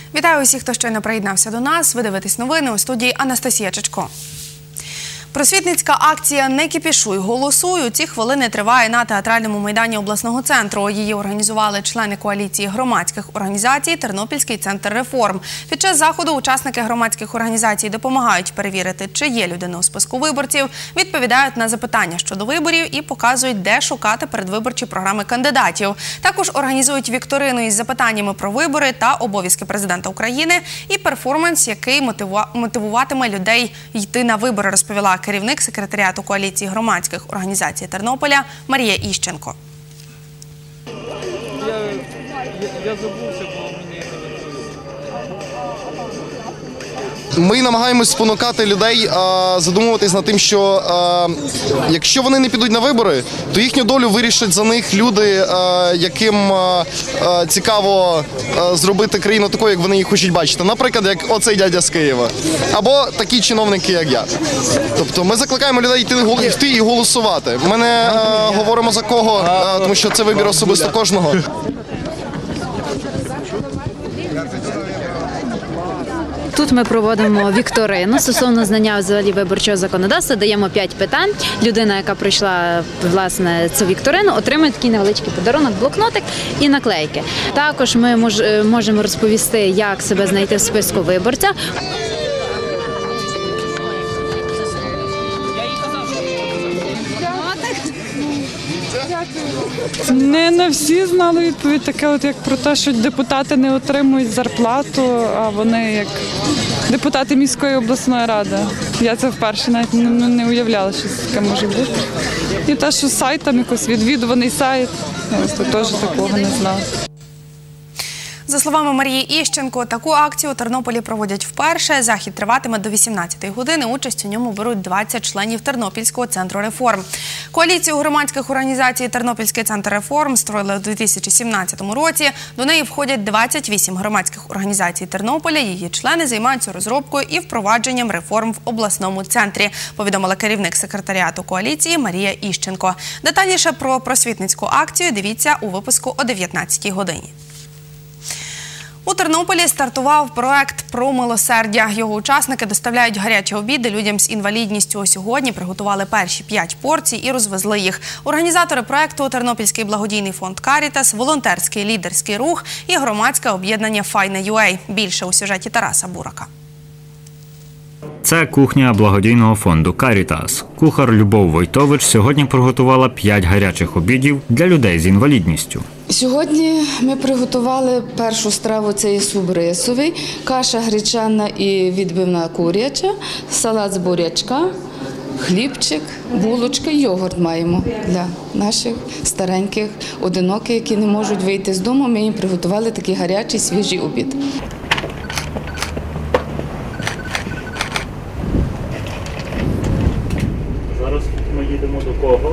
Вітаю усіх, хто щойно приєднався до нас. Ви дивитесь новини, у студії Анастасія Чечко. Просвітницька акція «Не кіпішуй, голосуй» у ці хвилини триває на театральному майдані обласного центру. Її організували члени коаліції громадських організацій «Тернопільський центр реформ». Під час заходу учасники громадських організацій допомагають перевірити, чи є людина у списку виборців, відповідають на запитання щодо виборів і показують, де шукати передвиборчі програми кандидатів. Також організують вікторину із запитаннями про вибори та обов'язки президента України і перформанс, який мотивуватиме людей йти на вибори, розповіла керівник секретаріату коаліції громадських організацій Тернополя Марія Іщенко. Я забувся, бо мені Ми намагаємось спонукати людей задумуватись над тим, що якщо вони не підуть на вибори, то їхню долю вирішать за них люди, яким цікаво зробити країну такою, як вони її хочуть бачити. Наприклад, як оцей дядя з Києва. Або такі чиновники, як я. Тобто ми закликаємо людей йти і голосувати. Ми не говоримо за кого, тому що це вибір особисто кожного. Тут ми проводимо вікторину стосовно знання взагалі виборчого законодавства, даємо 5 питань. Людина, яка пройшла, власне, цю вікторину, отримує такий невеличкий подарунок, блокнотик і наклейки. Також ми можемо розповісти, як себе знайти в списку виборця. Не на всі знали відповідь, таке як про те, що депутати не отримують зарплату, а вони як депутати міської обласної ради. Я це вперше навіть не уявляла, що таке може бути. І те, що сайт там якось відвідуваний сайт, я теж такого не знала. За словами Марії Іщенко, таку акцію у Тернополі проводять вперше. Захід триватиме до 18-ї години. Участь у ньому беруть 20 членів Тернопільського центру реформ. Коаліцію громадських організацій «Тернопільський центр реформ» створили у 2017 році. До неї входять 28 громадських організацій Тернополя. Її члени займаються розробкою і впровадженням реформ в обласному центрі, повідомила керівник секретаріату коаліції Марія Іщенко. Детальніше про просвітницьку акцію дивіться у випуску о 19-й годині. У Тернополі стартував проект «Про милосердя». Його учасники доставляють гарячі обіди людям з інвалідністю. Сьогодні приготували перші 5 порцій і розвезли їх. Організатори проекту – Тернопільський благодійний фонд «Карітас», волонтерський лідерський рух і громадське об'єднання «Файна.ua». Більше у сюжеті Тараса Бурака. Це кухня благодійного фонду «Карітас». Кухар Любов Войтович сьогодні приготувала 5 гарячих обідів для людей з інвалідністю. Сьогодні ми приготували першу страву – це є суп рисовий, каша гречана і відбивна куряча, салат з бурячка, хлібчик, булочка, йогурт маємо для наших стареньких одиноких, які не можуть вийти з дому. Ми їм приготували такий гарячий свіжий обід. Зараз ми їдемо до кого?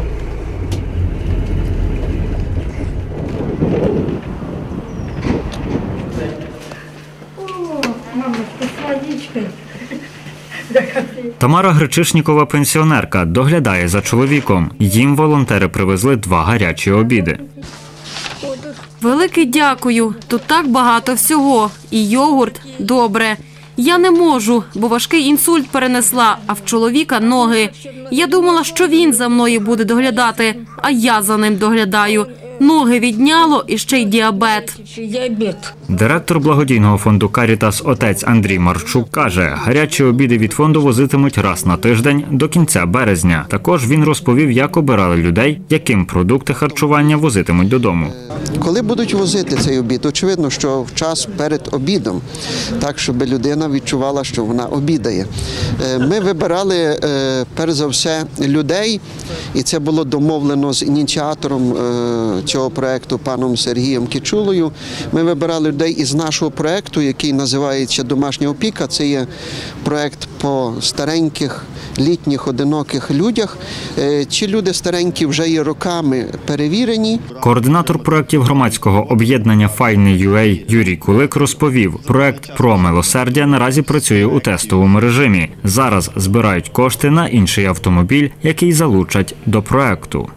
Тамара Гречишнікова – пенсіонерка, доглядає за чоловіком. Їм волонтери привезли 2 гарячі обіди. Велике дякую. Тут так багато всього. І йогурт – добре. Я не можу, бо важкий інсульт перенесла, а в чоловіка – ноги. Я думала, що він за мною буде доглядати, а я за ним доглядаю. Ноги відняло і ще й діабет. Директор благодійного фонду «Карітас» отець Андрій Марчук каже, гарячі обіди від фонду возитимуть раз на тиждень до кінця березня. Також він розповів, як обирали людей, яким продукти харчування возитимуть додому. Коли будуть возити цей обід, очевидно, що в час перед обідом, так, щоб людина відчувала, що вона обідає. Ми вибирали, перш за все, людей, і це було домовлено з ініціатором цього проєкту паном Сергієм Кічулою. Ми вибирали людей із нашого проєкту, який називається «Домашня опіка». Це є проєкт по стареньких, літніх, одиноких людях. Ці люди старенькі вже є роками перевірені. Координатор проєктів громадського об'єднання «Файна.ua» Юрій Кулик розповів, проєкт «Про милосердя» наразі працює у тестовому режимі. Зараз збирають кошти на інший автомобіль, який залучать до проєкту.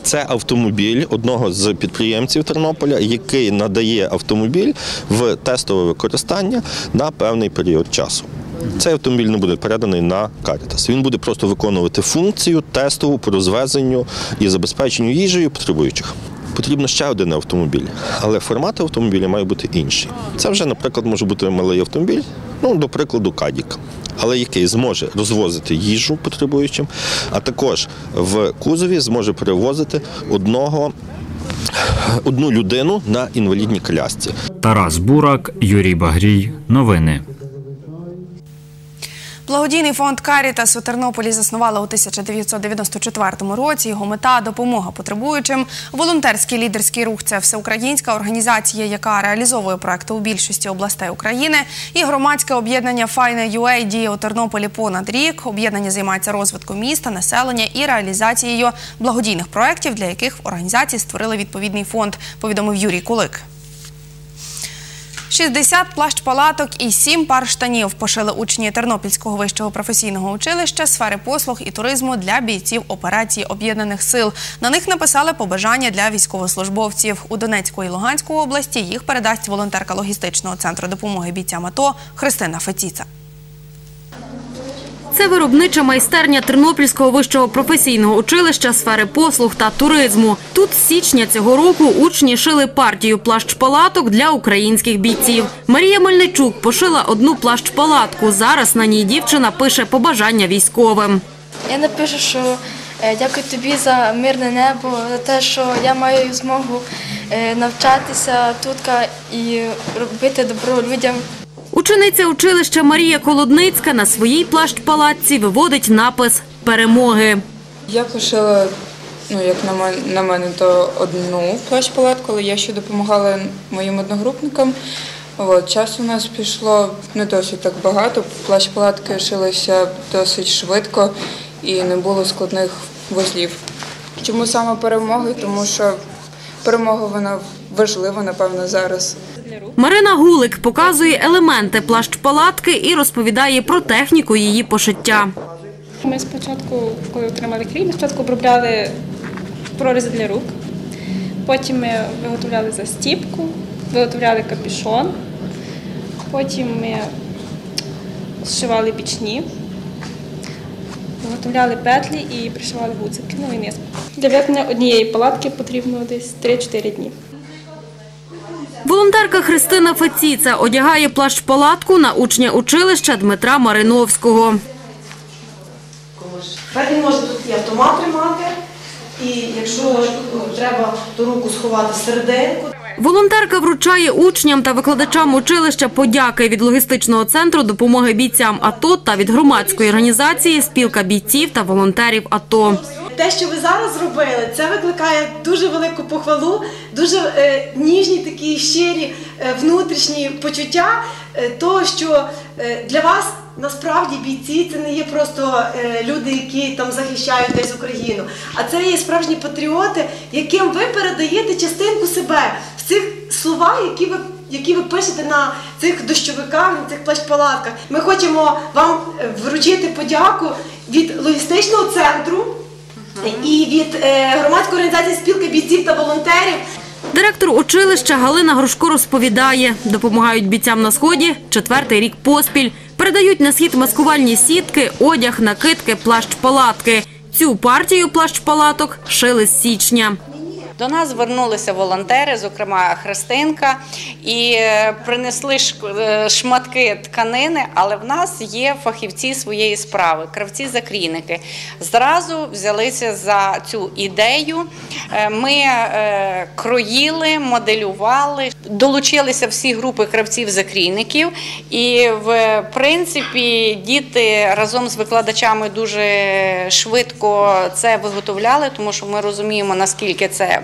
Це автомобіль одного з підприємців Тернополя, який надає автомобіль в тестове використання на певний період часу. Цей автомобіль не буде переданий на Caritas. Він буде просто виконувати функцію тестову по розвезенню і забезпеченню їжею потребуючих. Потрібно ще один автомобіль, але формат автомобіля має бути інший. Це вже, наприклад, може бути малий автомобіль, до прикладу, Кадік, але який зможе розвозити їжу потребуючим, а також в кузові зможе перевозити одну людину на інвалідній колясці. Тарас Бурак, Юрій Багрій. Новини. Благодійний фонд «Карітас» у Тернополі заснували у 1994 році. Його мета – допомога потребуючим. Волонтерський лідерський рух – це всеукраїнська організація, яка реалізовує проекти у більшості областей України. І громадське об'єднання «Файне.ЮА» діє у Тернополі понад рік. Об'єднання займається розвитком міста, населення і реалізацією благодійних проєктів, для яких в організації створили відповідний фонд, повідомив Юрій Кулик. 60 плащ-палаток і 7 пар штанів пошили учні Тернопільського вищого професійного училища сфери послуг і туризму для бійців операції Об'єднаних сил. На них написали побажання для військовослужбовців. У Донецьку і Луганську області їх передасть волонтерка логістичного центру допомоги бійцям АТО Христина Феціца. Це виробнича майстерня Тернопільського вищого професійного училища сфери послуг та туризму. Тут з січня цього року учні шили партію плащ-палаток для українських бійців. Марія Мельничук пошила одну плащ-палатку. Зараз на ній дівчина пише побажання військовим. Я напишу, що дякую тобі за мирне небо, за те, що я маю змогу навчатися тут і робити добро людям. Учениця училища Марія Колодницька на своїй плащ-палатці виводить напис «Перемоги». Я пошила, як на мене, то одну плащ-палатку, але я ще допомагала моїм одногрупникам. Часу у нас пішло не досить так багато, плащ-палатки шилися досить швидко і не було складних вузлів. Чому саме перемоги? Тому що перемога, вона важлива, напевно, зараз. Марина Гулик показує елементи плащ-палатки і розповідає про техніку її пошиття. Ми спочатку, коли отримали клей, ми спочатку обробляли прорізи для рук, потім ми виготовляли застіпку, виготовляли капюшон, потім ми зшивали бічні, виготовляли петлі і пришивали гудзики, і низ. Для виконання однієї палатки потрібно десь 3-4 дні. Волонтерка Христина Феціца одягає плащ-палатку на учня училища Дмитра Мариновського. Тепер він може тут і автомат тримати, і якщо треба, то руку сховати всерединку. Волонтерка вручає учням та викладачам училища подяки від логістичного центру допомоги бійцям АТО та від громадської організації «Спілка бійців та волонтерів АТО». Те, що ви зараз зробили, це викликає дуже велику похвалу, дуже ніжні такі щирі внутрішні почуття того, що для вас насправді бійці – це не є просто люди, які там захищають десь Україну, а це є справжні патріоти, яким ви передаєте частинку себе в цих словах, які ви пишете на цих дощовиках, на цих плащ-палатках. Ми хочемо вам вручити подяку від логістичного центру і від громадської організації «Спілка бійців та волонтерів». Директор училища Галина Грушко розповідає, допомагають бійцям на Сході 4-й рік поспіль. Передають на Схід маскувальні сітки, одяг, накидки, плащ-палатки. Цю партію плащ-палаток шили з січня. До нас звернулися волонтери, зокрема Христинка, і принесли шматки тканини, але в нас є фахівці своєї справи, кравці-закрійники. Зразу взялися за цю ідею, ми кроїли, моделювали, долучилися всі групи кравців-закрійників і, в принципі, діти разом з викладачами дуже швидко це виготовляли, тому що ми розуміємо, наскільки це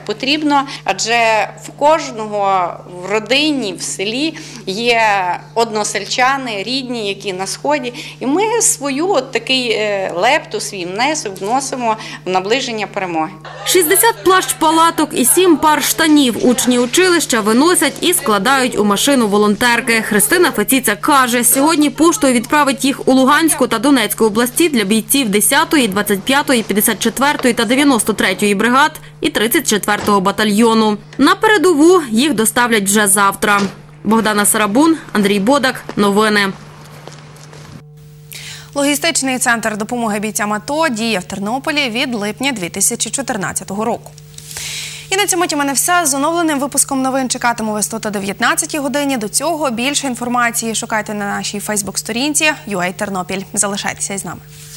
потрібно, адже в кожного в родині, в селі є односельчани, рідні, які на Сході. І ми свою такий лепту, свій внесок вносимо в наближення перемоги. 60 плащ-палаток і 7 пар штанів учні училища виносять і складають у машину волонтерки. Христина Феціця каже, сьогодні поштою відправить їх у Луганську та Донецьку області для бійців 10-ї, 25-ї, 54-ї та 93-ї бригад і 34-го батальйону. На передову їх доставлять вже завтра. Богдана Сарабун, Андрій Бодак. Новини. Логістичний центр допомоги бійцям АТО діє в Тернополі від липня 2014 року. І на цьому у мене все. З оновленим випуском новин чекатиму вас тут о 19-й годині. До цього більше інформації шукайте на нашій фейсбук-сторінці UA Тернопіль. Залишайтеся із нами.